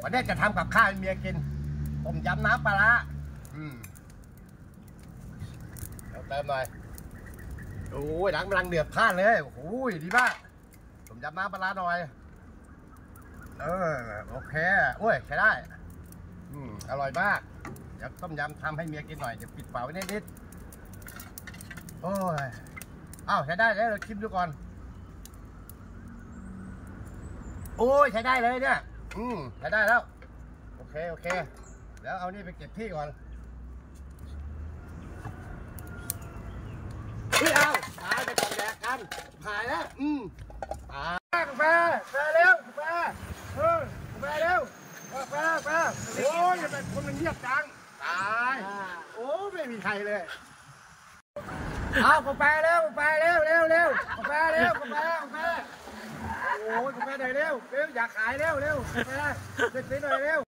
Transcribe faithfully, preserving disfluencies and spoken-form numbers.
วันนี้จะทำกับข้าวให้เมียกินต้มยำน้ำปลาร้าอืมเติมหน่อยโอ้ยหนังกำลังเดือดพล่านเลยโอ้ยดีมากต้มยำน้ำปลาร้าหน่อยเออโอเคโอ้ยใช้ได้อืมอร่อยมากเดี๋ยวต้มยำทำให้เมียกินหน่อยเดี๋ยวปิดฝาไว้นิดๆโอ้ยอ้าวใช้ได้แล้วเราชิมดูก่อนโอ้ยใช้ได้เลยเนี่ยอืมใช้ได้แล้วโอเคโอเคแล้วเอานี่ไปเก็บที่ก่อนพี่เอาตายไปก่อนแดกกันหายแล้วอืมตายกาแฟกาแฟเร็วกาแฟเออกาแฟเร็วกาแฟกาแฟโอ้ยทำไมคนมันเงียบจังตายโอ้ไม่มีใครเลยเอากาแฟเร็วกาแฟเร็วเร็วเร็วกาแฟเร็วกาแฟกาแฟโอ้ยกาแฟหน่อยเร็วเร็วอยากขายเร็วเร็วกาแฟเด็ดๆหน่อยเร็ว